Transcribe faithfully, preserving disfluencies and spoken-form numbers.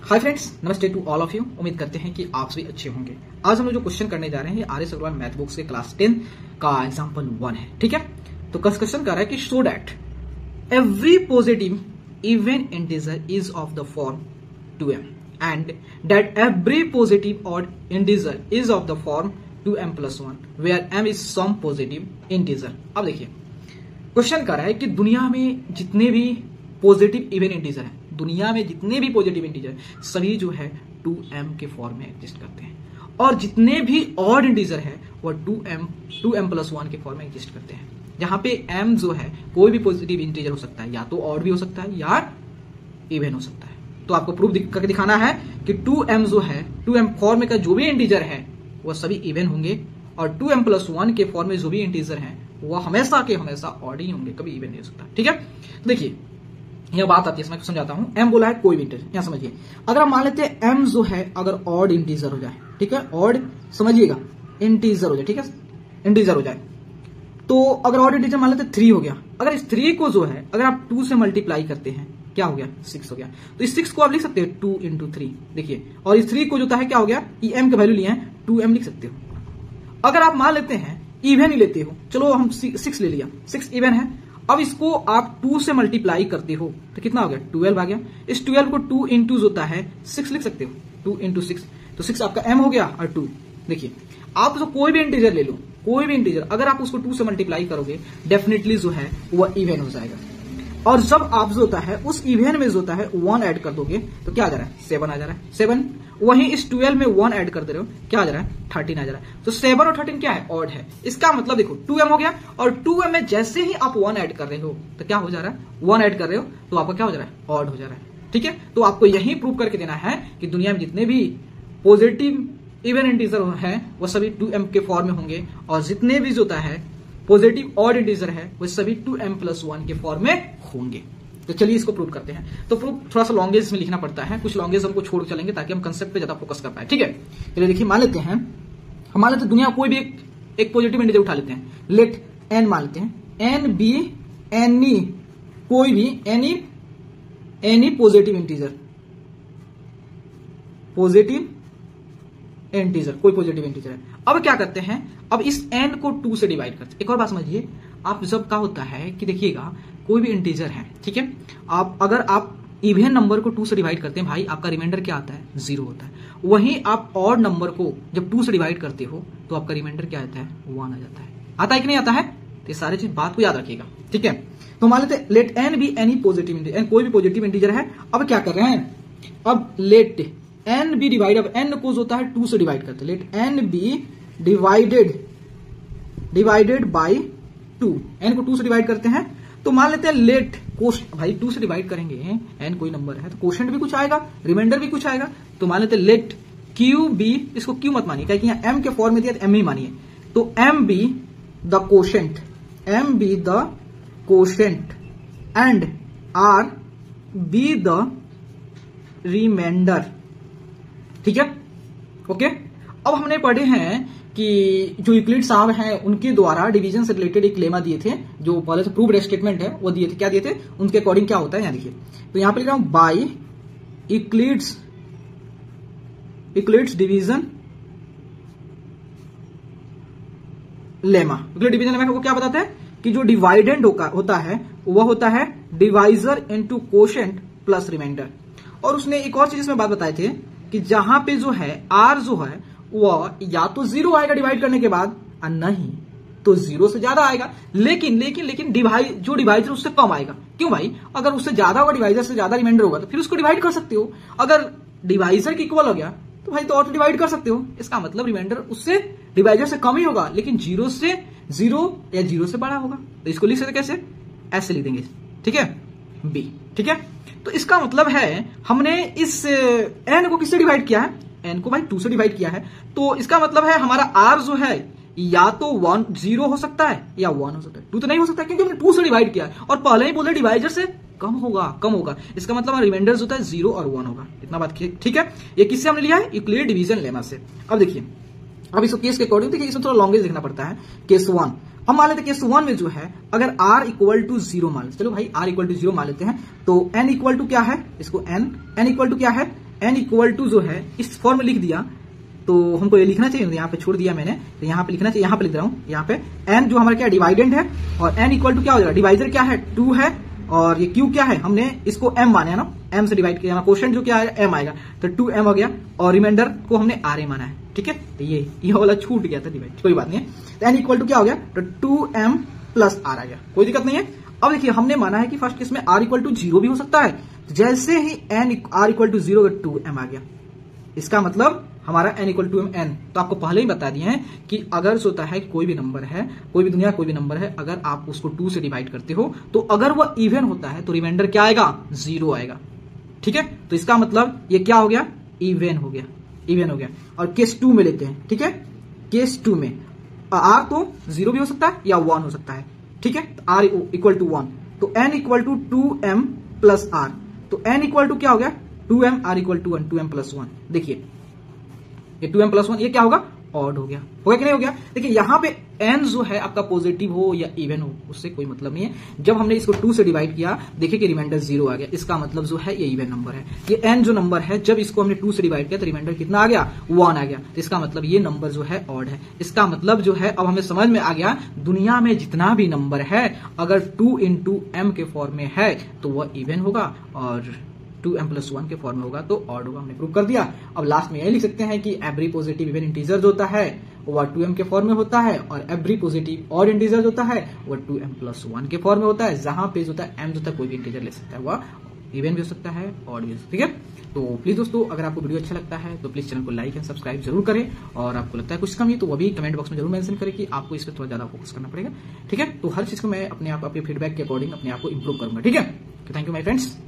हाय friends, नमस्ते to all of you. उम्मीद करते हैं कि आप सभी अच्छे होंगे। आज हम लोग जो क्वेश्चन करने जा रहे हैं ये R S Agarwal math books के क्लास टेन का एग्जाम्पल वन है। ठीक है, तो क्वेश्चन कर रहा है कि show that every positive even integer is of the form two m and that every positive odd integer is of the form two m plus one where m is some positive integer. अब देखिए question कर रहा है कि दुनिया में जितने भी पॉजिटिव इवन इंटीजर है, दुनिया में जितने भी पॉजिटिव इंटीजर सभी जो है टू एम के फॉर्म में एग्जिस्ट करते हैं, और जितने भी ऑड इंटीजर है वो two m two m plus one के फॉर्म में एग्जिस्ट करते हैं। जहां पे m जो है कोई भी पॉजिटिव इंटीजर हो सकता है, या तो ऑड भी हो सकता है या इवन हो सकता है। तो आपको प्रूफ करके दिखाना है कि टू एम जो है टू एम फॉर्म में का जो भी इंटीजर है वह सभी इवन होंगे, और टू एम प्लस वन के फॉर्म में जो भी इंटीजर है वह हमेशा के हमेशा ऑड ही होंगे, कभी इवन नहीं हो सकता। ठीक है, तो देखिए यह बात आती है, मैं समझाता हूं। m बोला है कोई भी इंटीजर, यहां समझिए। अगर हम मान लेते हैं m जो है अगर ऑड इंटीजर हो जाए, ठीक है, ऑड समझिएगा इंटीजर हो जाए, ठीक है, इंटीजर हो जाए, तो अगर ऑड इंटीजर मान लेते हैं थ्री हो गया। अगर इस थ्री को जो है अगर आप टू से मल्टीप्लाई करते हैं क्या हो गया, सिक्स हो गया। तो इस सिक्स को आप लिख सकते हो टू इंटू थ्री, देखिए, और इस थ्री को जो है क्या हो गया, ये m का वैल्यू लिए हैं टू एम लिख सकते हो। अगर आप मान लेते हैं इवन ही लेते हो, चलो हम सिक्स ले लिया, सिक्स इवन है। अब इसको आप टू से मल्टीप्लाई करते हो तो कितना हो गया, ट्वेल्व आ गया। इस ट्वेल्व को टू इंटू होता है सिक्स लिख सकते हो, टू इंटू सिक्स, तो सिक्स आपका m हो गया और टू। देखिए आप जो कोई भी इंटीजर ले लो, कोई भी इंटीजर अगर आप उसको टू से मल्टीप्लाई करोगे डेफिनेटली जो है वह इवन हो जाएगा। और जब आप जो होता है उस इवन में जो होता है वन ऐड कर दोगे तो क्या आ जा रहा है, सेवन आ जा रहा है, सेवन। वहीं इस ट्वेल्व में वन ऐड कर दे रहे हो क्या आ जा रहा है, थर्टीन आ जा रहा है। तो सेवन और थर्टीन क्या है, ऑड है। इसका मतलब देखो टू एम हो गया, और टू एम में जैसे ही आप वन ऐड कर रहे हो तो क्या हो जा रहा है, वन ऐड कर रहे हो तो आपका क्या हो जा रहा है, ऑड हो जा रहा है। ठीक है, तो आपको यही प्रूव करके देना है कि दुनिया में जितने भी पॉजिटिव इवन इंटीजर है वो सभी टू एम के फॉर्म में होंगे, और जितने भी जो होता है पॉजिटिव ऑड इंटीजर है वो सभी टू एम प्लस वन के फॉर्म में होंगे। तो चलिए इसको प्रूव करते हैं। तो प्रूफ थोड़ा सा लॉन्गेज में लिखना पड़ता है, कुछ लॉन्गेज हमको छोड़ चलेंगे ताकि हम कंसेप्ट पे ज्यादा फोकस कर पाए। ठीक है, चलिए देखिए मान लेते हैं, हम मान लेते हैं दुनिया कोई भी एक, एक पॉजिटिव इंटीजर उठा लेते हैं, लेट एन मान लेते हैं, एन बी एनी कोई भी any any positive integer, positive integer कोई पॉजिटिव इंटीजर है। अब क्या करते हैं, अब इस एन को टू से डिवाइड करते हैं। एक और बात समझिए, आप जब क्या होता है कि देखिएगा कोई भी इंटीजर है, ठीक है, आप अगर आप इवन नंबर को टू से डिवाइड करते हैं भाई आपका रिमाइंडर क्या आता है, जीरो होता है। वहीं आप ऑड नंबर को जब टू से डिवाइड करते हो तो आपका रिमाइंडर क्या आता है, वन आ जाता है। आता है कि नहीं आता है, तो ये सारी चीज बात को याद रखिएगा। ठीक है, तो मान लेते हैं let n be any positive integer, n कोई भी पॉजिटिव इंटीजर है। अब क्या कर रहे हैं, अब लेट एन बी डिवाइड, अब एन को जो होता है टू से डिवाइड करते हैं, let n be divided divided by two, n को टू से डिवाइड करते हैं। तो मान लेते हैं लेट कोस्ट, भाई टू से डिवाइड करेंगे एन कोई नंबर है तो कोशेंट भी कुछ आएगा, रिमाइंडर भी कुछ आएगा। तो मान लेते हैं लेट क्यू बी, इसको क्यू मत मानिए क्योंकि यहाँ एम के फॉर्म में दिया तो एम ही मानिए। तो m be the quotient, m be the quotient and r be the remainder. ठीक है, ओके। अब हमने पढ़े हैं कि जो यूक्लिड साहब हैं उनके द्वारा डिवीजन से रिलेटेड एक लेमा दिए थे, जो पहले से प्रूव्ड स्टेटमेंट है वो दिए थे। क्या दिए थे, उनके अकॉर्डिंग क्या होता है, यहां देखिए। तो यहां पे लिख रहा हूं by Euclid's Euclid's division lemma. Euclid division lemma को क्या बताता है कि जो डिवाइडेंड होता है वह होता है divisor into quotient plus remainder. और उसने एक और चीज इसमें बात बताए थे कि जहां पे जो है आर जो है वह या तो जीरो आएगा डिवाइड करने के बाद, और नहीं तो जीरो से ज्यादा आएगा, लेकिन लेकिन लेकिन डिवाइड जो डिवाइजर उससे कम आएगा। क्यों भाई, अगर उससे ज्यादा होगा डिवाइजर से ज्यादा रिमाइंडर होगा तो फिर उसको डिवाइड कर सकते हो। अगर डिवाइजर की इक्वल हो गया तो भाई तो ऑटो डिवाइड कर सकते हो। इसका मतलब रिमाइंडर उससे डिवाइजर से कम ही होगा, लेकिन जीरो से जीरो या जीरो से बड़ा होगा। तो इसको लिख सकते कैसे, ऐसे लिख देंगे। ठीक है, बी। ठीक है, तो इसका मतलब है हमने इस एन को किससे डिवाइड किया है, एन को भाई टू से डिवाइड किया है। तो इसका मतलब है हमारा आर जो है या तो वन जीरो हो सकता है या वन हो सकता है, टू तो नहीं हो सकता क्योंकि हमने टू से डिवाइड किया है और पहले ही बोले डिवाइजर से कम होगा, कम होगा। इसका मतलब रिमाइंडर होता है जीरो और वन होगा। इतना बात ठीक है। ये किससे हमने लिया है, यूक्लिड डिवीजन लेमा से। अब देखिए, अब इस केस के अकॉर्डिंग देखिए, इसमें थोड़ा लॉन्गेज लिखना पड़ता है। केस वन, अब मान लेते केस वन में जो है अगर r इक्वल टू जीरो मान लेते, चलो भाई r इक्वल टू जीरो मान लेते हैं, तो n इक्वल टू क्या है, इसको n n इक्वल टू क्या है, n इक्वल टू जो है इस फॉर्म में लिख दिया, तो हमको ये लिखना चाहिए, यहाँ पे छोड़ दिया मैंने, तो यहाँ पे लिखना चाहिए, यहाँ पे लिख रहा हूँ, यहाँ पे n जो हमारा क्या डिवाइडेंड है और n इक्वल टू क्या हो जाएगा, डिवाइजर क्या है टू है और ये q क्या है, हमने इसको m माना है ना, m से डिवाइड किया, क्वोशिएंट जो क्या है m आएगा, तो टू एम हो गया और रिमाइंडर को हमने ra माना है, ठीक है। तो ये ये वाला छूट गया था डिवाइड, कोई बात नहीं है। तो n इक्वल टू क्या हो गया, तो टू एम प्लस r आ गया, कोई दिक्कत नहीं है। अब देखिए हमने माना है कि फर्स्ट केस में r इक्वल टू जीरो भी हो सकता है, जैसे ही n r equal to zero two m आ गया, इसका मतलब हमारा n equal to m n, तो आपको पहले ही बता दिए हैं कि अगर होता है कोई भी नंबर है, कोई भी दुनिया कोई भी नंबर है, अगर आप उसको टू से डिवाइड करते हो तो अगर वो इवन होता है तो रिमाइंडर क्या आएगा, जीरो आएगा, ठीक है। तो इसका मतलब ये क्या हो गया, इवन हो गया, इवन हो गया। और केस टू में लेते हैं, ठीक है, केस टू में आर तो जीरो भी हो सकता है या वन हो सकता है, ठीक है, आर इक्वल टू वन, तो n equal to two m plus r, तो एन इक्वल टू क्या हो गया, two m, r equal to one, two m plus one. देखिए ये टू एम प्लस वन ये क्या होगा, ऑड हो गया, हो गया कि नहीं हो गया। देखिए यहाँ पे n जो है आपका पॉजिटिव हो या इवन हो उससे कोई मतलब नहीं है। जब हमने इसको टू से डिवाइड किया, देखिए कि रिमाइंडर जीरो आ गया, इसका मतलब जो है ये इवन नंबर है। ये n जो नंबर है जब इसको हमने टू से डिवाइड किया तो रिमाइंडर कितना आ गया, वन आ गया, तो इसका मतलब ये नंबर जो है ऑड है। इसका मतलब जो है अब हमें समझ में आ गया, दुनिया में जितना भी नंबर है अगर टू इंटू एम के फॉर्म में है तो वह इवन होगा और टू एम प्लस वन के फॉर्म में होगा तो ऑड होगा, हमने प्रूव कर दिया। अब लास्ट में यही लिख सकते हैं कि एवरी पॉजिटिव इवन इंटीजर जो होता है वह टू एम के फॉर्म में होता है और एवरी पॉजिटिव ऑड इंटीजर जो होता है वह टू एम प्लस वन के फॉर्म में होता है, जहां पे जो होता है एम जो होता है कोई भी इंटीजर ले सकता है, वह इवन भी हो सकता है ऑड भी हो सकता है, ठीक है। तो प्लीज दोस्तों अगर आपको वीडियो अच्छा लगता है तो प्लीज चैनल को लाइक एंड सब्सक्राइब जरूर करें, और आपको लगता है कुछ कमी तो वो भी कमेंट बॉक्स में जरूर मेंशन करें कि आपको इस पर थोड़ा ज्यादा फोकस करना पड़ेगा, ठीक है। तो हर चीज को मैं अपने आप अपने फीडबैक के अकॉर्डिंग अपने आप को इंप्रूव करूंगा, ठीक है। Thank you my friends.